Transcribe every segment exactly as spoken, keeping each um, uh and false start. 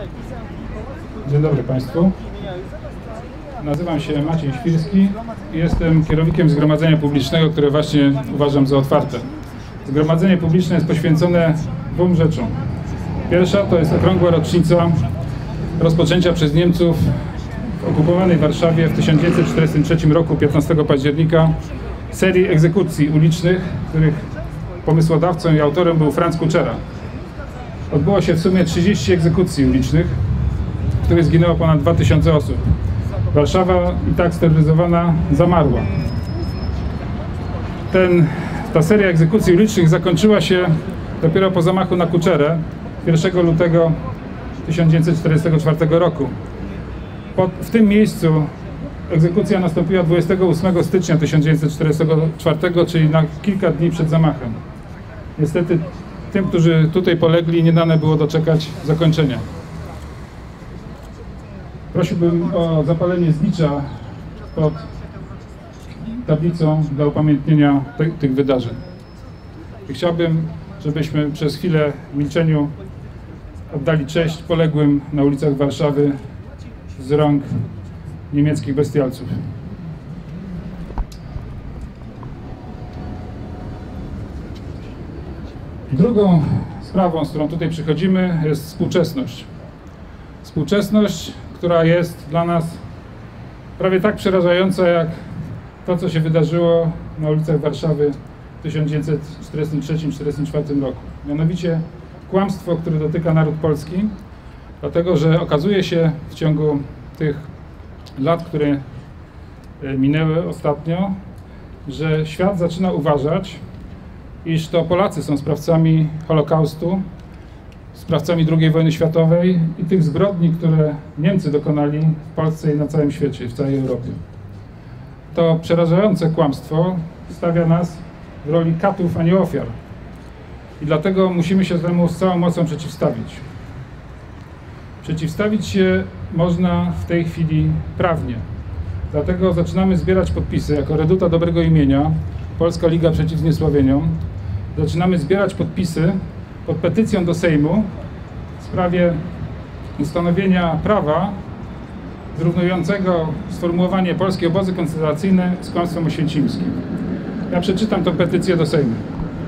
Dzień dobry Państwu. Nazywam się Maciej Świrski i jestem kierownikiem Zgromadzenia Publicznego, które właśnie uważam za otwarte. Zgromadzenie Publiczne jest poświęcone dwóm rzeczom. Pierwsza to jest okrągła rocznica rozpoczęcia przez Niemców w okupowanej Warszawie w tysiąc dziewięćset czterdziestym trzecim roku, piętnastego października, serii egzekucji ulicznych, których pomysłodawcą i autorem był Franz Kuczera. Odbyło się w sumie trzydzieści egzekucji ulicznych, w których zginęło ponad dwa tysiące osób. Warszawa i tak steroryzowana zamarła. Ten, ta seria egzekucji ulicznych zakończyła się dopiero po zamachu na Kuczerę pierwszego lutego tysiąc dziewięćset czterdziestego czwartego roku. Po, w tym miejscu egzekucja nastąpiła dwudziestego ósmego stycznia tysiąc dziewięćset czterdziestego czwartego, czyli na kilka dni przed zamachem. Niestety tym, którzy tutaj polegli, nie dane było doczekać zakończenia. Prosiłbym o zapalenie znicza pod tablicą dla upamiętnienia te, tych wydarzeń. I chciałbym, żebyśmy przez chwilę w milczeniu oddali cześć poległym na ulicach Warszawy z rąk niemieckich bestialców. Drugą sprawą, z którą tutaj przychodzimy, jest współczesność. Współczesność, która jest dla nas prawie tak przerażająca, jak to, co się wydarzyło na ulicach Warszawy w tysiąc dziewięćset czterdziestym trzecim do czterdziestego czwartego roku. Mianowicie kłamstwo, które dotyka naród polski, dlatego że okazuje się w ciągu tych lat, które minęły ostatnio, że świat zaczyna uważać, iż to Polacy są sprawcami Holokaustu, sprawcami drugiej wojny światowej i tych zbrodni, które Niemcy dokonali w Polsce i na całym świecie, w całej Europie. To przerażające kłamstwo stawia nas w roli katów, a nie ofiar. I dlatego musimy się temu z całą mocą przeciwstawić. Przeciwstawić się można w tej chwili prawnie. Dlatego zaczynamy zbierać podpisy jako Reduta Dobrego Imienia, Polska Liga Przeciw Zniesławieniom. Zaczynamy zbierać podpisy pod petycją do Sejmu w sprawie ustanowienia prawa zrównującego sformułowanie polskie obozy koncentracyjne z kłamstwem oświęcimskim. Ja przeczytam tę petycję do Sejmu.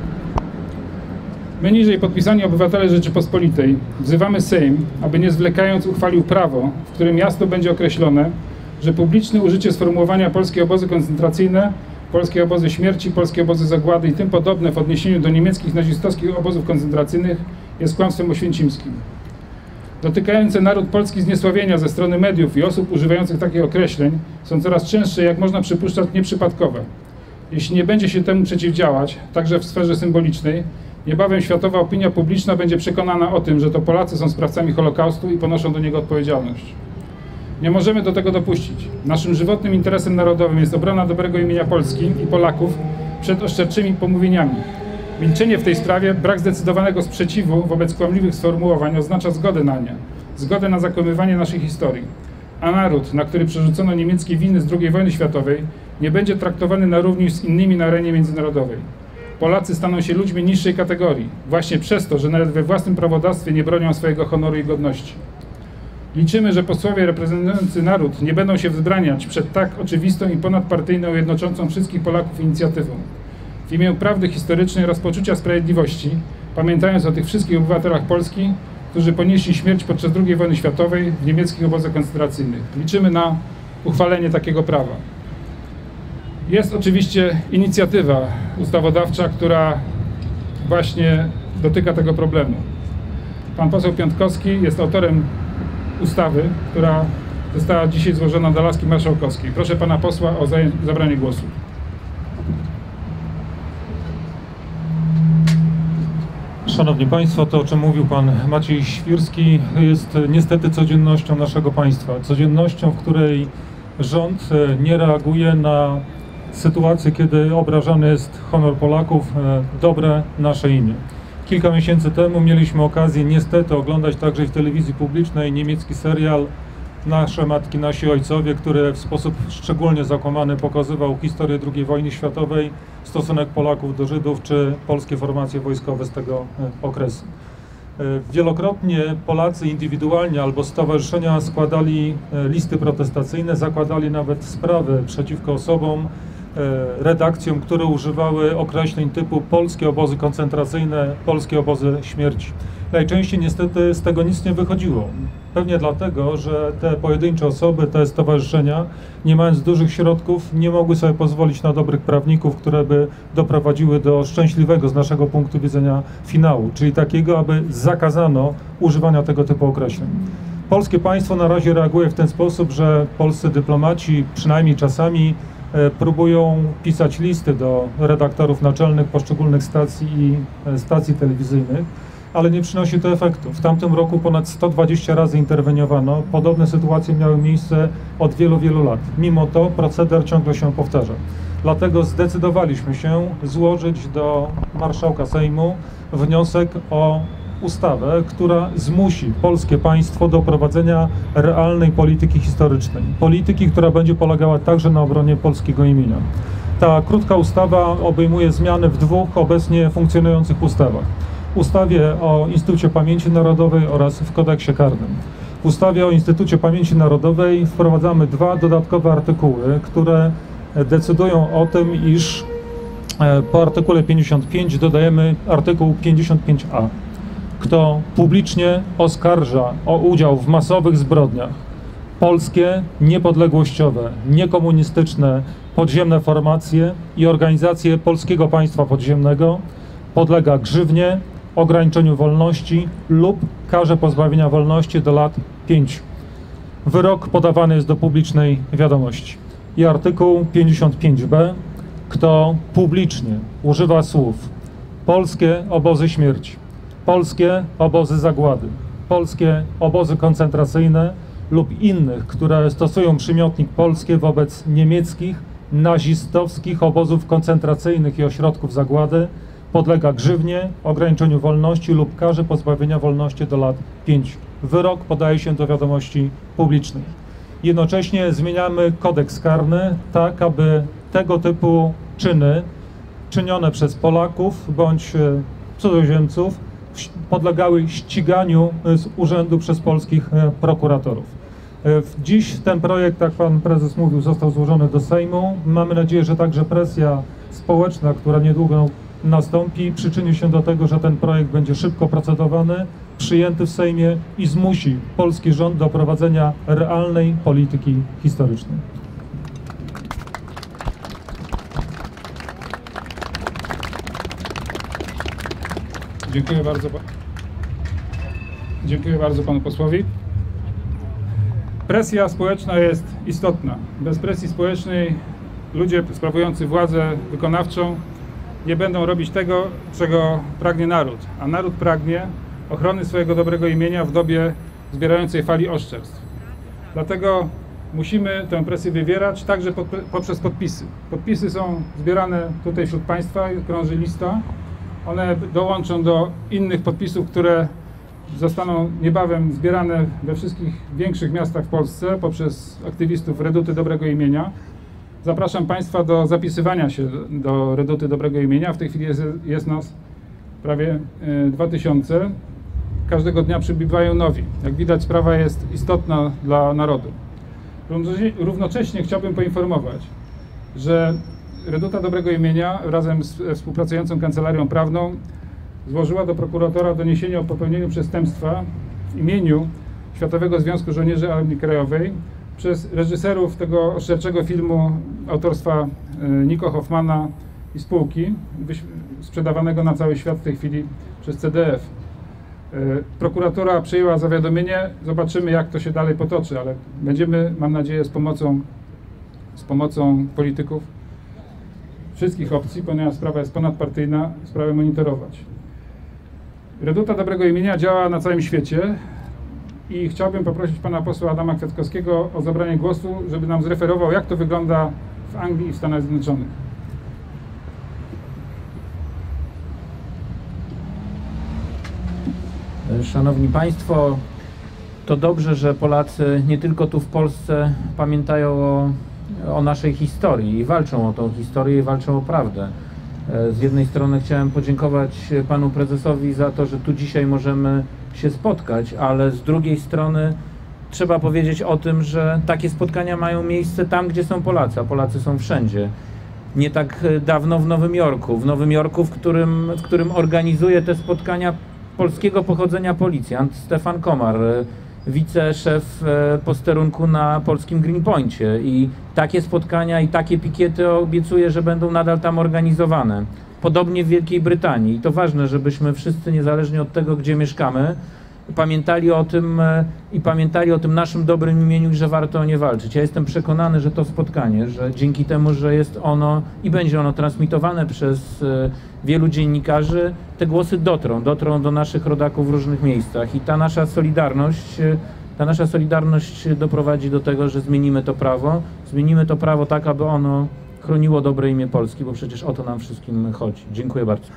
My niżej podpisani obywatele Rzeczypospolitej wzywamy Sejm, aby nie zwlekając uchwalił prawo, w którym jasno będzie określone, że publiczne użycie sformułowania polskie obozy koncentracyjne, polskie obozy śmierci, polskie obozy zagłady i tym podobne w odniesieniu do niemieckich nazistowskich obozów koncentracyjnych jest kłamstwem oświęcimskim. Dotykające naród polski zniesławienia ze strony mediów i osób używających takich określeń są coraz częstsze, jak można przypuszczać, nieprzypadkowe. Jeśli nie będzie się temu przeciwdziałać, także w sferze symbolicznej, niebawem światowa opinia publiczna będzie przekonana o tym, że to Polacy są sprawcami Holokaustu i ponoszą do niego odpowiedzialność. Nie możemy do tego dopuścić. Naszym żywotnym interesem narodowym jest obrona dobrego imienia Polski i Polaków przed oszczerczymi pomówieniami. Milczenie w tej sprawie, brak zdecydowanego sprzeciwu wobec kłamliwych sformułowań oznacza zgodę na nie, zgodę na zakłamywanie naszej historii. A naród, na który przerzucono niemieckie winy z drugiej wojny światowej, nie będzie traktowany na równi z innymi na arenie międzynarodowej. Polacy staną się ludźmi niższej kategorii, właśnie przez to, że nawet we własnym prawodawstwie nie bronią swojego honoru i godności. Liczymy, że posłowie reprezentujący naród nie będą się wzbraniać przed tak oczywistą i ponadpartyjną, jednoczącą wszystkich Polaków inicjatywą. W imię prawdy historycznej oraz poczucia sprawiedliwości, pamiętając o tych wszystkich obywatelach Polski, którzy ponieśli śmierć podczas drugiej wojny światowej w niemieckich obozach koncentracyjnych. Liczymy na uchwalenie takiego prawa. Jest oczywiście inicjatywa ustawodawcza, która właśnie dotyka tego problemu. Pan poseł Piątkowski jest autorem ustawy, która została dzisiaj złożona do laski marszałkowskiej. Proszę pana posła o zabranie głosu. Szanowni Państwo, to o czym mówił Pan Maciej Świrski jest niestety codziennością naszego państwa. Codziennością, w której rząd nie reaguje na sytuację, kiedy obrażany jest honor Polaków, dobre nasze imię. Kilka miesięcy temu mieliśmy okazję niestety oglądać także w telewizji publicznej niemiecki serial Nasze Matki, Nasi Ojcowie, który w sposób szczególnie zakłamany pokazywał historię drugiej wojny światowej, stosunek Polaków do Żydów czy polskie formacje wojskowe z tego okresu. Wielokrotnie Polacy indywidualnie albo stowarzyszenia składali listy protestacyjne, zakładali nawet sprawy przeciwko osobom, redakcjom, które używały określeń typu polskie obozy koncentracyjne, polskie obozy śmierci. Najczęściej niestety z tego nic nie wychodziło. Pewnie dlatego, że te pojedyncze osoby, te stowarzyszenia, nie mając dużych środków, nie mogły sobie pozwolić na dobrych prawników, które by doprowadziły do szczęśliwego z naszego punktu widzenia finału, czyli takiego, aby zakazano używania tego typu określeń. Polskie państwo na razie reaguje w ten sposób, że polscy dyplomaci przynajmniej czasami próbują pisać listy do redaktorów naczelnych poszczególnych stacji i stacji telewizyjnych, ale nie przynosi to efektu. W tamtym roku ponad sto dwadzieścia razy interweniowano. Podobne sytuacje miały miejsce od wielu, wielu lat. Mimo to proceder ciągle się powtarza. Dlatego zdecydowaliśmy się złożyć do marszałka Sejmu wniosek o ustawę, która zmusi polskie państwo do prowadzenia realnej polityki historycznej. Polityki, która będzie polegała także na obronie polskiego imienia. Ta krótka ustawa obejmuje zmiany w dwóch obecnie funkcjonujących ustawach. W ustawie o Instytucie Pamięci Narodowej oraz w kodeksie karnym. W ustawie o Instytucie Pamięci Narodowej wprowadzamy dwa dodatkowe artykuły, które decydują o tym, iż po artykule pięćdziesiąt pięć dodajemy artykuł pięćdziesiąt pięć a. Kto publicznie oskarża o udział w masowych zbrodniach polskie, niepodległościowe, niekomunistyczne, podziemne formacje i organizacje polskiego państwa podziemnego, podlega grzywnie, ograniczeniu wolności lub karze pozbawienia wolności do lat pięciu. Wyrok podawany jest do publicznej wiadomości. I artykuł pięćdziesiąt pięć b. Kto publicznie używa słów polskie obozy śmierci, polskie obozy zagłady, polskie obozy koncentracyjne lub innych, które stosują przymiotnik polskie wobec niemieckich, nazistowskich obozów koncentracyjnych i ośrodków zagłady, podlega grzywnie, ograniczeniu wolności lub karze pozbawienia wolności do lat pięciu. Wyrok podaje się do wiadomości publicznej. Jednocześnie zmieniamy kodeks karny tak, aby tego typu czyny czynione przez Polaków bądź cudzoziemców podlegały ściganiu z urzędu przez polskich prokuratorów. Dziś ten projekt, jak pan prezes mówił, został złożony do Sejmu. Mamy nadzieję, że także presja społeczna, która niedługo nastąpi, przyczyni się do tego, że ten projekt będzie szybko procedowany, przyjęty w Sejmie i zmusi polski rząd do prowadzenia realnej polityki historycznej. Dziękuję bardzo. Dziękuję bardzo panu posłowi. Presja społeczna jest istotna. Bez presji społecznej ludzie sprawujący władzę wykonawczą nie będą robić tego, czego pragnie naród. A naród pragnie ochrony swojego dobrego imienia w dobie zbierającej fali oszczerstw. Dlatego musimy tę presję wywierać także poprzez podpisy. Podpisy są zbierane tutaj wśród państwa, krąży lista. One dołączą do innych podpisów, które zostaną niebawem zbierane we wszystkich większych miastach w Polsce poprzez aktywistów Reduty Dobrego Imienia. Zapraszam państwa do zapisywania się do Reduty Dobrego Imienia. W tej chwili jest, jest nas prawie dwa tysiące. Każdego dnia przybywają nowi. Jak widać, sprawa jest istotna dla narodu. Równocześnie chciałbym poinformować, że Reduta Dobrego Imienia razem z współpracującą kancelarią prawną złożyła do prokuratora doniesienie o popełnieniu przestępstwa w imieniu Światowego Związku Żołnierzy Armii Krajowej przez reżyserów tego oszczerczego filmu autorstwa Nico Hoffmana i spółki, sprzedawanego na cały świat w tej chwili przez C D F. Prokuratura przyjęła zawiadomienie, zobaczymy, jak to się dalej potoczy, ale będziemy, mam nadzieję, z pomocą, z pomocą polityków wszystkich opcji, ponieważ sprawa jest ponadpartyjna, sprawę monitorować. Reduta Dobrego Imienia działa na całym świecie i chciałbym poprosić pana posła Adama Kwiatkowskiego o zabranie głosu, żeby nam zreferował, jak to wygląda w Anglii i w Stanach Zjednoczonych. Szanowni Państwo, to dobrze, że Polacy nie tylko tu w Polsce pamiętają o, o naszej historii i walczą o tą historię i walczą o prawdę. Z jednej strony chciałem podziękować panu prezesowi za to, że tu dzisiaj możemy się spotkać, ale z drugiej strony trzeba powiedzieć o tym, że takie spotkania mają miejsce tam, gdzie są Polacy, a Polacy są wszędzie. Nie tak dawno w Nowym Jorku, w Nowym Jorku, w którym, w którym organizuje te spotkania polskiego pochodzenia policjant Stefan Komar, wiceszef posterunku na polskim Greenpoincie, i takie spotkania i takie pikiety obiecuję, że będą nadal tam organizowane. Podobnie w Wielkiej Brytanii, i to ważne, żebyśmy wszyscy, niezależnie od tego, gdzie mieszkamy, pamiętali o tym i pamiętali o tym naszym dobrym imieniu, że warto o nie walczyć. Ja jestem przekonany, że to spotkanie, że dzięki temu, że jest ono i będzie ono transmitowane przez wielu dziennikarzy, te głosy dotrą, dotrą do naszych rodaków w różnych miejscach, i ta nasza solidarność, ta nasza solidarność doprowadzi do tego, że zmienimy to prawo, zmienimy to prawo tak, aby ono chroniło dobre imię Polski, bo przecież o to nam wszystkim chodzi. Dziękuję bardzo.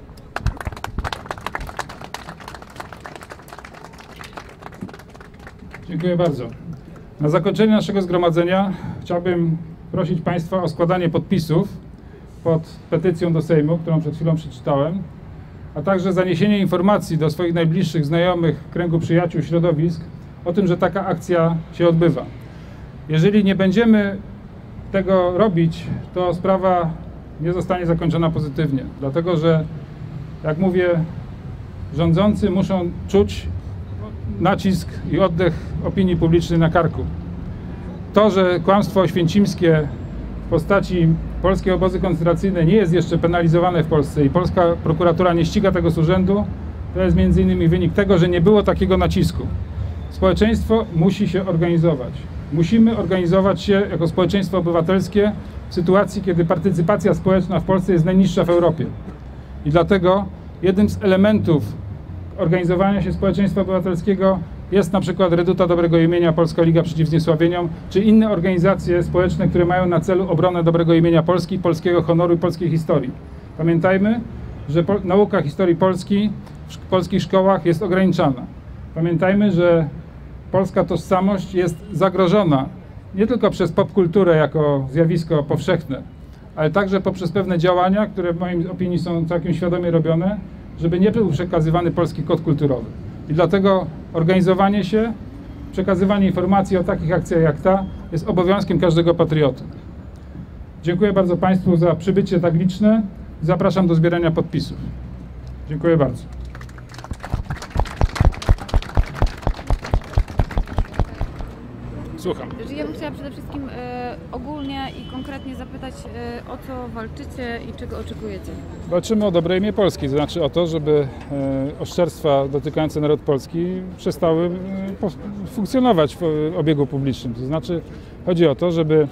Dziękuję bardzo. Na zakończenie naszego zgromadzenia chciałbym prosić Państwa o składanie podpisów pod petycją do Sejmu, którą przed chwilą przeczytałem, a także zaniesienie informacji do swoich najbliższych znajomych, kręgu przyjaciół, środowisk o tym, że taka akcja się odbywa. Jeżeli nie będziemy tego robić, to sprawa nie zostanie zakończona pozytywnie, dlatego że, jak mówię, rządzący muszą czuć nacisk i oddech opinii publicznej na karku. To, że kłamstwo oświęcimskie w postaci polskiej obozy koncentracyjne nie jest jeszcze penalizowane w Polsce i polska prokuratura nie ściga tego z urzędu, to jest między innymi wynik tego, że nie było takiego nacisku. Społeczeństwo musi się organizować. Musimy organizować się jako społeczeństwo obywatelskie w sytuacji, kiedy partycypacja społeczna w Polsce jest najniższa w Europie. I dlatego jednym z elementów organizowania się społeczeństwa obywatelskiego jest na przykład Reduta Dobrego Imienia, Polska Liga Przeciw Zniesławieniom, czy inne organizacje społeczne, które mają na celu obronę dobrego imienia Polski, polskiego honoru i polskiej historii. Pamiętajmy, że po, nauka historii Polski w polskich szkołach jest ograniczana. Pamiętajmy, że polska tożsamość jest zagrożona nie tylko przez popkulturę jako zjawisko powszechne, ale także poprzez pewne działania, które w mojej opinii są całkiem świadomie robione, żeby nie był przekazywany polski kod kulturowy. I dlatego organizowanie się, przekazywanie informacji o takich akcjach jak ta jest obowiązkiem każdego patrioty. Dziękuję bardzo Państwu za przybycie tak liczne. Zapraszam do zbierania podpisów. Dziękuję bardzo. Słucham. Ja bym chciała przede wszystkim e, ogólnie i konkretnie zapytać, e, o co walczycie i czego oczekujecie? Walczymy o dobre imię Polski, to znaczy o to, żeby e, oszczerstwa dotykające naród polski przestały e, po, funkcjonować w obiegu publicznym. To znaczy chodzi o to, żeby,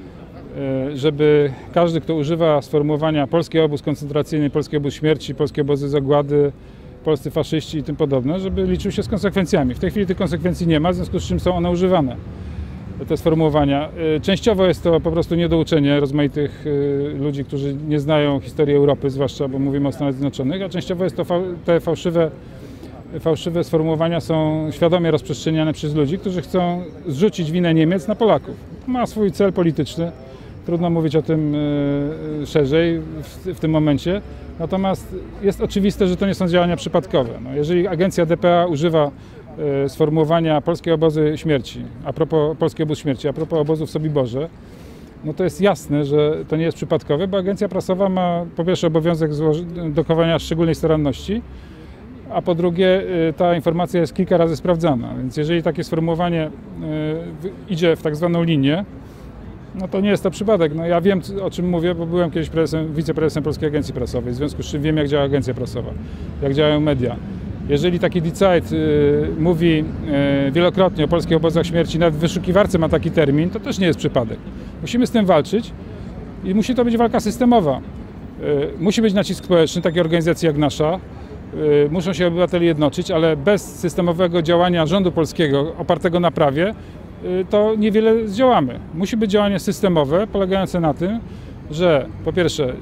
e, żeby każdy, kto używa sformułowania polski obóz koncentracyjny, polski obóz śmierci, polskie obozy zagłady, polscy faszyści i tym podobne, żeby liczył się z konsekwencjami. W tej chwili tych konsekwencji nie ma, w związku z czym są one używane, te sformułowania. Częściowo jest to po prostu niedouczenie rozmaitych ludzi, którzy nie znają historii Europy, zwłaszcza, bo mówimy o Stanach Zjednoczonych, a częściowo jest to te fałszywe, fałszywe sformułowania są świadomie rozprzestrzeniane przez ludzi, którzy chcą zrzucić winę Niemiec na Polaków. Ma swój cel polityczny, trudno mówić o tym szerzej w, w tym momencie, natomiast jest oczywiste, że to nie są działania przypadkowe. No, jeżeli agencja D P A używa sformułowania polskie obozy śmierci, a propos polski obóz śmierci, a propos obozu w Sobiborze, no to jest jasne, że to nie jest przypadkowe, bo agencja prasowa ma po pierwsze obowiązek dokowania szczególnej staranności, a po drugie ta informacja jest kilka razy sprawdzana, więc jeżeli takie sformułowanie idzie w tak zwaną linię, no to nie jest to przypadek. No ja wiem, o czym mówię, bo byłem kiedyś prezesem, wiceprezesem Polskiej Agencji Prasowej, w związku z czym wiem, jak działa agencja prasowa, jak działają media. Jeżeli taki Decide y, mówi y, wielokrotnie o polskich obozach śmierci, nawet w wyszukiwarce ma taki termin, to też nie jest przypadek. Musimy z tym walczyć i musi to być walka systemowa. Y, musi być nacisk społeczny, takiej organizacji jak nasza. Y, muszą się obywatele jednoczyć, ale bez systemowego działania rządu polskiego opartego na prawie, y, to niewiele zdziałamy. Musi być działanie systemowe, polegające na tym, że po pierwsze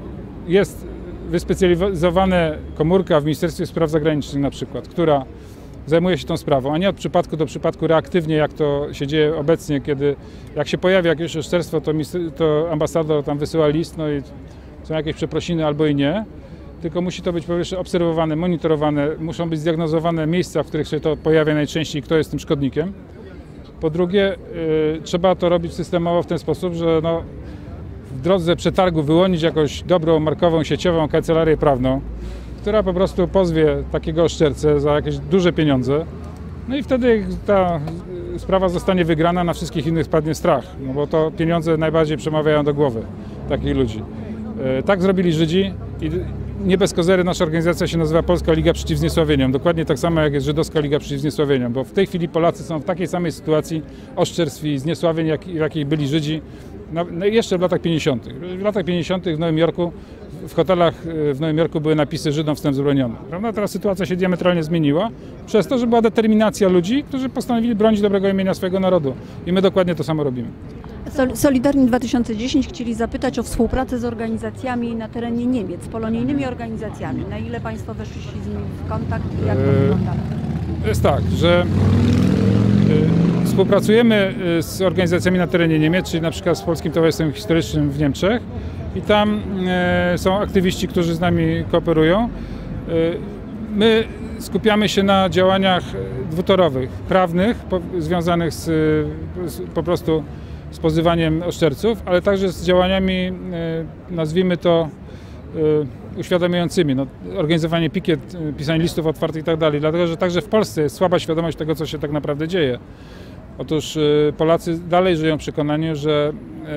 jest wyspecjalizowana komórka w Ministerstwie Spraw Zagranicznych na przykład, która zajmuje się tą sprawą, a nie od przypadku do przypadku reaktywnie, jak to się dzieje obecnie, kiedy jak się pojawia jakieś oszczerstwo, to, to ambasador tam wysyła list, no i są jakieś przeprosiny albo i nie, tylko musi to być po pierwsze obserwowane, monitorowane, muszą być zdiagnozowane miejsca, w których się to pojawia najczęściej, kto jest tym szkodnikiem. Po drugie, y, trzeba to robić systemowo w ten sposób, że no, w drodze przetargu wyłonić jakąś dobrą, markową, sieciową kancelarię prawną, która po prostu pozwie takiego oszczercę za jakieś duże pieniądze. No i wtedy ta sprawa zostanie wygrana, na wszystkich innych spadnie strach, no bo to pieniądze najbardziej przemawiają do głowy takich ludzi. Y, tak zrobili Żydzi i nie bez kozery nasza organizacja się nazywa Polska Liga Przeciw Zniesławieniom. Dokładnie tak samo jak jest Żydowska Liga Przeciw Zniesławieniom, bo w tej chwili Polacy są w takiej samej sytuacji oszczerstw i zniesławień, jak, w jakiej byli Żydzi no, no jeszcze w latach pięćdziesiątych. W latach pięćdziesiątych w Nowym Jorku, w hotelach w Nowym Jorku były napisy Żydom wstęp zabroniony. Prawda? Teraz sytuacja się diametralnie zmieniła przez to, że była determinacja ludzi, którzy postanowili bronić dobrego imienia swojego narodu. I my dokładnie to samo robimy. Solidarni dwa tysiące dziesięć chcieli zapytać o współpracę z organizacjami na terenie Niemiec, polonijnymi organizacjami. Na ile Państwo weszliście z nimi w kontakt i jak to wygląda? To jest tak, że y, współpracujemy z organizacjami na terenie Niemiec, czyli na przykład z Polskim Towarzystwem Historycznym w Niemczech i tam y, są aktywiści, którzy z nami kooperują. Y, my skupiamy się na działaniach dwutorowych, prawnych, po, związanych z, z po prostu z pozywaniem oszczerców, ale także z działaniami, nazwijmy to, uświadamiającymi. No, organizowanie pikiet, pisanie listów otwartych i tak dalej, dlatego że także w Polsce jest słaba świadomość tego, co się tak naprawdę dzieje. Otóż Polacy dalej żyją w przekonaniu, że,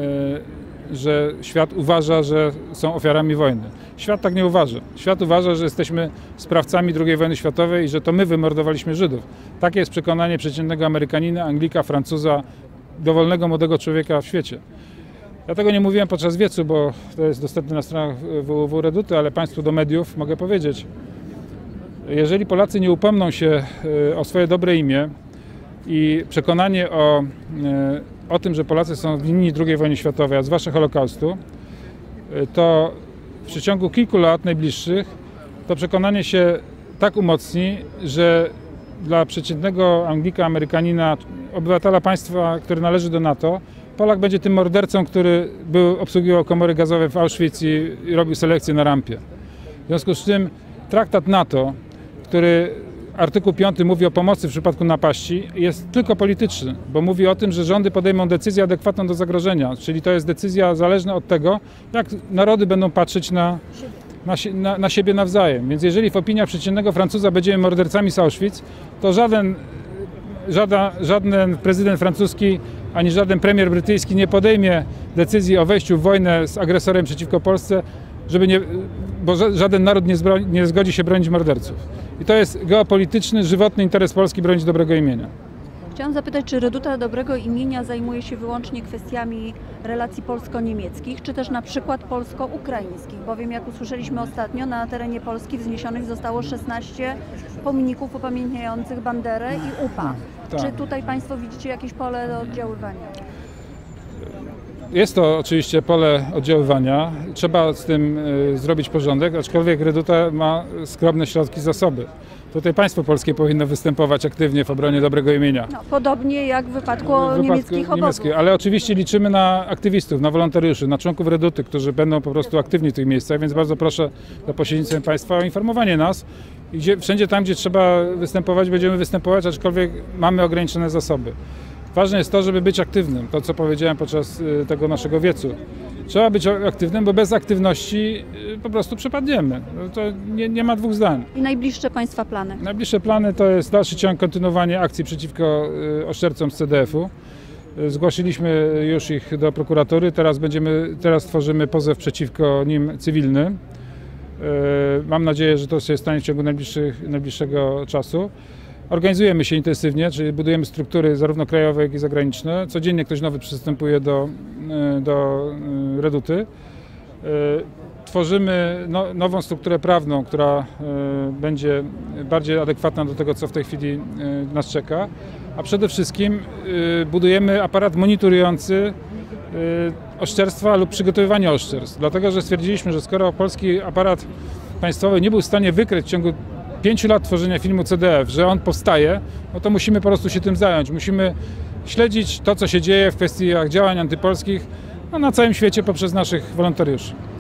że świat uważa, że są ofiarami wojny. Świat tak nie uważa. Świat uważa, że jesteśmy sprawcami drugiej wojny światowej i że to my wymordowaliśmy Żydów. Takie jest przekonanie przeciętnego Amerykanina, Anglika, Francuza, dowolnego młodego człowieka w świecie. Ja tego nie mówiłem podczas wiecu, bo to jest dostępne na stronach w w w Reduty, ale Państwu do mediów mogę powiedzieć. Jeżeli Polacy nie upomną się o swoje dobre imię i przekonanie o, o tym, że Polacy są winni drugiej wojny światowej, a zwłaszcza Holokaustu, to w przeciągu kilku lat najbliższych to przekonanie się tak umocni, że dla przeciętnego Anglika, Amerykanina, obywatela państwa, który należy do NATO, Polak będzie tym mordercą, który był, obsługiwał komory gazowe w Auschwitz i, i robił selekcję na rampie. W związku z czym traktat NATO, który artykuł piąty mówi o pomocy w przypadku napaści, jest tylko polityczny, bo mówi o tym, że rządy podejmą decyzję adekwatną do zagrożenia, czyli to jest decyzja zależna od tego, jak narody będą patrzeć na Na, na, na siebie nawzajem. Więc jeżeli w opiniach przeciętnego Francuza będziemy mordercami z Auschwitz, to żaden, żaden, żaden prezydent francuski ani żaden premier brytyjski nie podejmie decyzji o wejściu w wojnę z agresorem przeciwko Polsce, żeby nie, bo żaden naród nie, zbro, nie zgodzi się bronić morderców. I to jest geopolityczny, żywotny interes Polski bronić dobrego imienia. Chciałam zapytać, czy Reduta Dobrego Imienia zajmuje się wyłącznie kwestiami relacji polsko-niemieckich, czy też na przykład polsko-ukraińskich, bowiem jak usłyszeliśmy ostatnio, na terenie Polski wzniesionych zostało szesnaście pomników upamiętniających Banderę i U P A. Tak. Czy tutaj Państwo widzicie jakieś pole do oddziaływania? Jest to oczywiście pole oddziaływania. Trzeba z tym y, zrobić porządek, aczkolwiek Reduta ma skromne środki, zasoby. Tutaj państwo polskie powinno występować aktywnie w obronie dobrego imienia. No, podobnie jak w wypadku, W wypadku niemieckich obozów. Ale oczywiście liczymy na aktywistów, na wolontariuszy, na członków Reduty, którzy będą po prostu aktywni w tych miejscach, więc bardzo proszę za pośrednictwem państwa o informowanie nas. I gdzie, wszędzie tam, gdzie trzeba występować, będziemy występować, aczkolwiek mamy ograniczone zasoby. Ważne jest to, żeby być aktywnym, to co powiedziałem podczas tego naszego wiecu. Trzeba być aktywnym, bo bez aktywności po prostu przepadniemy. To nie, nie ma dwóch zdań. I najbliższe Państwa plany? Najbliższe plany to jest dalszy ciąg, kontynuowanie akcji przeciwko oszczercom z C D F-u. Zgłosiliśmy już ich do prokuratury, teraz, będziemy, teraz tworzymy pozew przeciwko nim cywilny. Mam nadzieję, że to się stanie w ciągu najbliższych, najbliższego czasu. Organizujemy się intensywnie, czyli budujemy struktury zarówno krajowe, jak i zagraniczne. Codziennie ktoś nowy przystępuje do, do Reduty. Tworzymy no, nową strukturę prawną, która będzie bardziej adekwatna do tego, co w tej chwili nas czeka. A przede wszystkim budujemy aparat monitorujący oszczerstwa lub przygotowywanie oszczerstw. Dlatego, że stwierdziliśmy, że skoro polski aparat państwowy nie był w stanie wykryć w ciągu pięciu lat tworzenia filmu C D F, że on powstaje, no to musimy po prostu się tym zająć. Musimy śledzić to, co się dzieje w kwestiach działań antypolskich no, na całym świecie poprzez naszych wolontariuszy.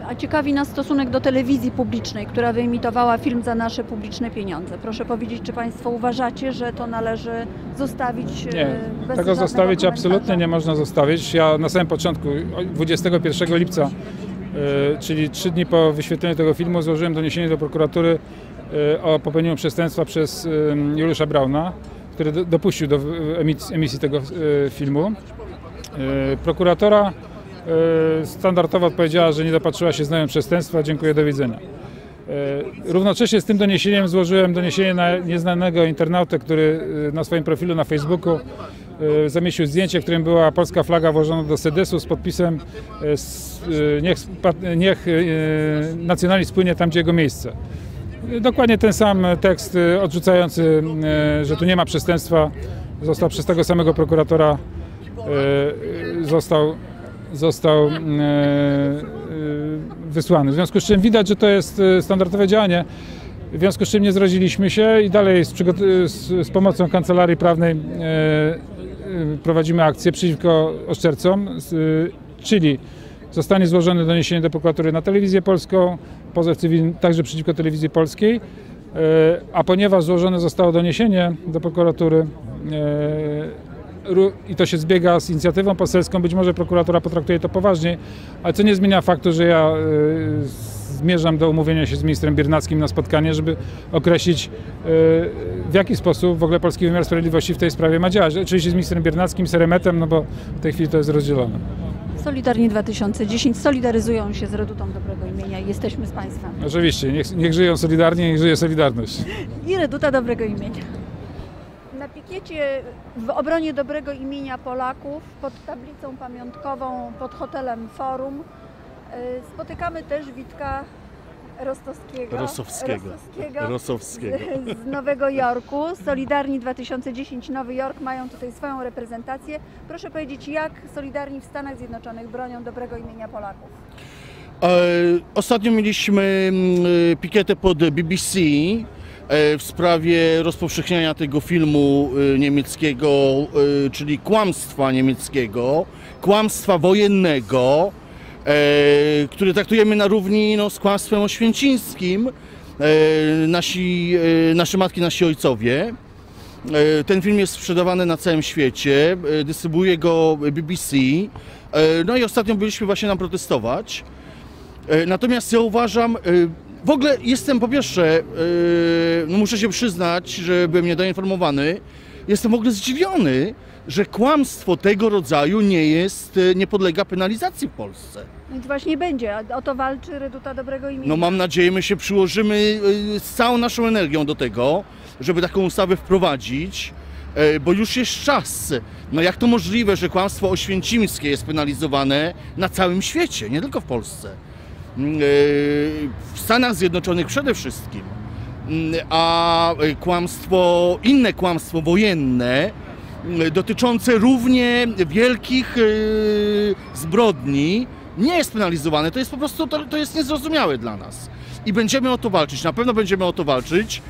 A ciekawi nas stosunek do telewizji publicznej, która wyemitowała film za nasze publiczne pieniądze. Proszę powiedzieć, czy Państwo uważacie, że to należy zostawić Nie, bez tego żadnego zostawić komentarza? absolutnie nie można zostawić. Ja na samym początku, dwudziestego pierwszego lipca, y, czyli trzy dni po wyświetleniu tego filmu, złożyłem doniesienie do prokuratury y, o popełnieniu przestępstwa przez y, Juliusza Brauna, który do, dopuścił do emisji, emisji tego y, filmu. Y, prokuratora y, standardowo odpowiedziała, że nie dopatrzyła się znamion przestępstwa. Dziękuję, do widzenia. Równocześnie z tym doniesieniem złożyłem doniesienie na nieznanego internautę, który na swoim profilu na Facebooku zamieścił zdjęcie, w którym była polska flaga włożona do sedesu z podpisem niech, niech nacjonalizm płynie tam, gdzie jego miejsce. Dokładnie ten sam tekst odrzucający, że tu nie ma przestępstwa, został przez tego samego prokuratora został, został wysłany. W związku z czym widać, że to jest standardowe działanie, w związku z czym nie zrodziliśmy się i dalej z, z, z pomocą kancelarii prawnej e, e, prowadzimy akcję przeciwko oszczercom, e, czyli zostanie złożone doniesienie do prokuratury na Telewizję Polską, pozew cywilny także przeciwko Telewizji Polskiej, e, a ponieważ złożone zostało doniesienie do prokuratury e, i to się zbiega z inicjatywą poselską, być może prokuratura potraktuje to poważniej, ale co nie zmienia faktu, że ja y, zmierzam do umówienia się z ministrem Biernackim na spotkanie, żeby określić y, w jaki sposób w ogóle polski wymiar sprawiedliwości w tej sprawie ma działać. Oczywiście z ministrem Biernackim, z Remetem, no bo w tej chwili to jest rozdzielone. Solidarni dwa tysiące dziesięć solidaryzują się z Redutą Dobrego Imienia i jesteśmy z Państwem. Oczywiście, niech, niech żyją Solidarnie, niech żyje Solidarność. I Reduta Dobrego Imienia. Na pikiecie w obronie dobrego imienia Polaków pod tablicą pamiątkową pod hotelem Forum spotykamy też Witka Rostowskiego, Rosowskiego, Rostowskiego Rosowskiego. Z, z Nowego Jorku. Solidarni dwa tysiące dziesięć Nowy Jork mają tutaj swoją reprezentację. Proszę powiedzieć, jak Solidarni w Stanach Zjednoczonych bronią dobrego imienia Polaków? E, ostatnio mieliśmy pikietę pod B B C w sprawie rozpowszechniania tego filmu niemieckiego, czyli kłamstwa niemieckiego, kłamstwa wojennego, które traktujemy na równi no, z kłamstwem oświęcińskim, nasi, nasze matki, nasi ojcowie. Ten film jest sprzedawany na całym świecie, dystrybuuje go B B C, no i ostatnio byliśmy właśnie nam protestować. Natomiast ja uważam, w ogóle jestem po pierwsze, no muszę się przyznać, że byłem niedoinformowany, jestem w ogóle zdziwiony, że kłamstwo tego rodzaju nie jest, nie podlega penalizacji w Polsce. Więc właśnie będzie, o to walczy Reduta Dobrego Imienia. No mam nadzieję, my się przyłożymy z całą naszą energią do tego, żeby taką ustawę wprowadzić, bo już jest czas. No jak to możliwe, że kłamstwo oświęcimskie jest penalizowane na całym świecie, nie tylko w Polsce? W Stanach Zjednoczonych przede wszystkim, a kłamstwo, inne kłamstwo wojenne dotyczące równie wielkich zbrodni nie jest penalizowane. To jest po prostu, to, to jest niezrozumiałe dla nas. I będziemy o to walczyć, na pewno będziemy o to walczyć.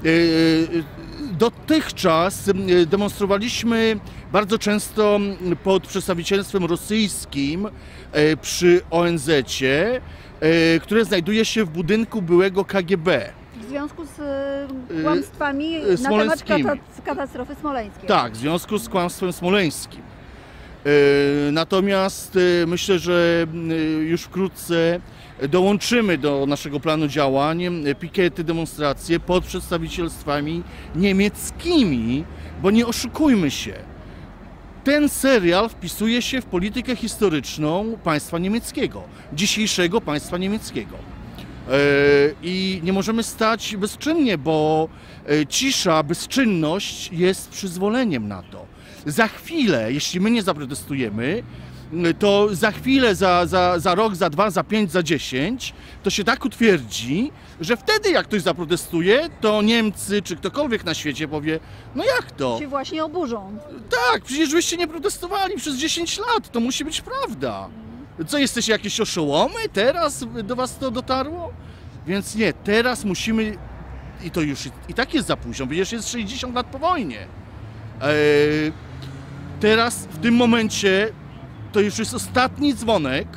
Dotychczas demonstrowaliśmy bardzo często pod przedstawicielstwem rosyjskim przy O N zecie, które znajduje się w budynku byłego K G B. W związku z kłamstwami na temat katastrofy smoleńskiej. Tak, w związku z kłamstwem smoleńskim. Natomiast myślę, że już wkrótce dołączymy do naszego planu działań pikiety, demonstracje pod przedstawicielstwami niemieckimi, bo nie oszukujmy się. Ten serial wpisuje się w politykę historyczną państwa niemieckiego, dzisiejszego państwa niemieckiego. I nie możemy stać bezczynnie, bo cisza, bezczynność jest przyzwoleniem na to. Za chwilę, jeśli my nie zaprotestujemy, to za chwilę, za, za, za rok, za dwa, za pięć, za dziesięć, to się tak utwierdzi, że wtedy jak ktoś zaprotestuje, to Niemcy czy ktokolwiek na świecie powie, no jak to? Się właśnie oburzą. Tak, przecież wyście nie protestowali przez dziesięć lat, to musi być prawda. Co, jesteście jakieś oszołomy? Teraz do was to dotarło? Więc nie, teraz musimy, i to już i tak jest za późno, przecież jest sześćdziesiąt lat po wojnie. Eee, teraz, w tym momencie, to już jest ostatni dzwonek,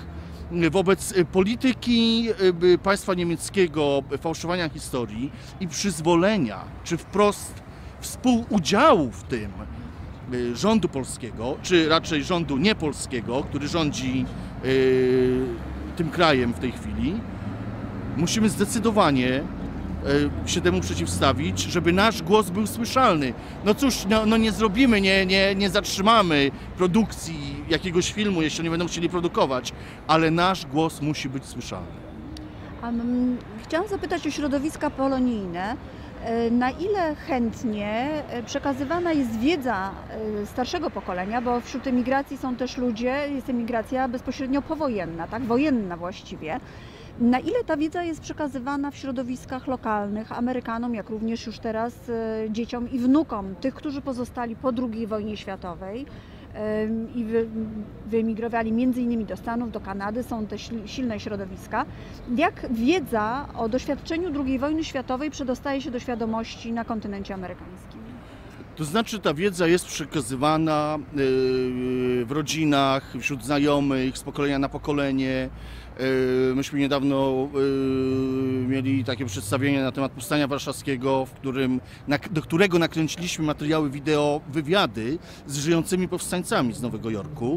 wobec polityki y, państwa niemieckiego, fałszowania historii i przyzwolenia, czy wprost współudziału w tym y, rządu polskiego, czy raczej rządu niepolskiego, który rządzi y, tym krajem w tej chwili, musimy zdecydowanie się temu przeciwstawić, żeby nasz głos był słyszalny. No cóż, no, no nie zrobimy, nie, nie, nie zatrzymamy produkcji jakiegoś filmu, jeśli oni będą chcieli produkować, ale nasz głos musi być słyszalny. Um, chciałam zapytać o środowiska polonijne. Na ile chętnie przekazywana jest wiedza starszego pokolenia, bo wśród emigracji są też ludzie, jest emigracja bezpośrednio powojenna, tak, wojenna właściwie. Na ile ta wiedza jest przekazywana w środowiskach lokalnych, Amerykanom, jak również już teraz dzieciom i wnukom tych, którzy pozostali po drugiej wojnie światowej i wy, wyemigrowali między innymi do Stanów, do Kanady, są te silne środowiska. Jak wiedza o doświadczeniu drugiej wojny światowej przedostaje się do świadomości na kontynencie amerykańskim? To znaczy ta wiedza jest przekazywana w rodzinach, wśród znajomych, z pokolenia na pokolenie. Myśmy niedawno mieli takie przedstawienie na temat Powstania Warszawskiego, w którym, do którego nakręciliśmy materiały wideo, wywiady z żyjącymi powstańcami z Nowego Jorku.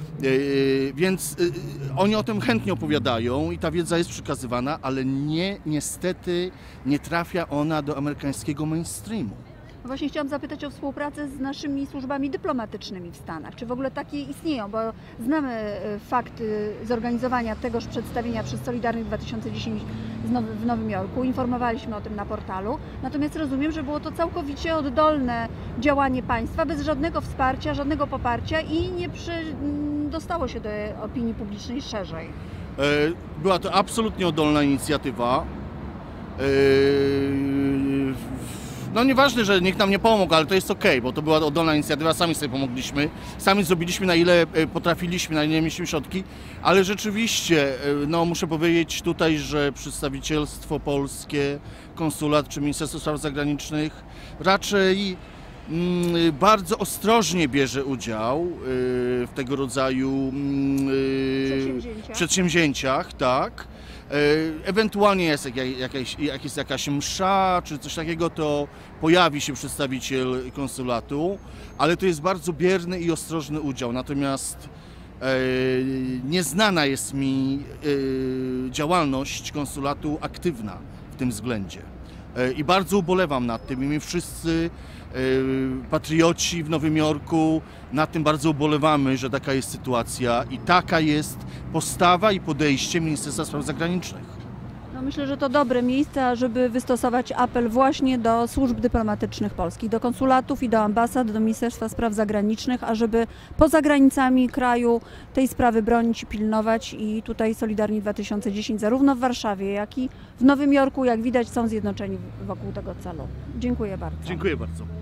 Więc oni o tym chętnie opowiadają i ta wiedza jest przekazywana, ale nie, niestety nie trafia ona do amerykańskiego mainstreamu. Właśnie chciałam zapytać o współpracę z naszymi służbami dyplomatycznymi w Stanach. Czy w ogóle takie istnieją? Bo znamy fakt zorganizowania tegoż przedstawienia przez Solidarnych dwa tysiące dziesięć w Nowym Jorku. Informowaliśmy o tym na portalu. Natomiast rozumiem, że było to całkowicie oddolne działanie państwa, bez żadnego wsparcia, żadnego poparcia i nie przy... dostało się do opinii publicznej szerzej. Była to absolutnie oddolna inicjatywa. No nieważne, że nikt nam nie pomógł, ale to jest okej, okay, bo to była oddolna inicjatywa, sami sobie pomogliśmy, sami zrobiliśmy na ile potrafiliśmy, na ile mieliśmy środki, ale rzeczywiście, no muszę powiedzieć tutaj, że przedstawicielstwo polskie, konsulat czy Ministerstwo Spraw Zagranicznych raczej mm, bardzo ostrożnie bierze udział y, w tego rodzaju y, Przedsięwzięcia. przedsięwzięciach, tak. Ewentualnie jest jakaś, jak jest jakaś msza czy coś takiego, to pojawi się przedstawiciel konsulatu, ale to jest bardzo bierny i ostrożny udział. Natomiast e, nieznana jest mi e, działalność konsulatu aktywna w tym względzie. E, I bardzo ubolewam nad tym i my wszyscy e, patrioci w Nowym Jorku nad tym bardzo ubolewamy, że taka jest sytuacja i taka jest postawa i podejście Ministerstwa Spraw Zagranicznych. No myślę, że to dobre miejsce, żeby wystosować apel właśnie do służb dyplomatycznych polskich, do konsulatów i do ambasad, do Ministerstwa Spraw Zagranicznych, ażeby poza granicami kraju tej sprawy bronić i pilnować i tutaj Solidarni dwa tysiące dziesięć zarówno w Warszawie, jak i w Nowym Jorku, jak widać, są zjednoczeni wokół tego celu. Dziękuję bardzo. Dziękuję bardzo.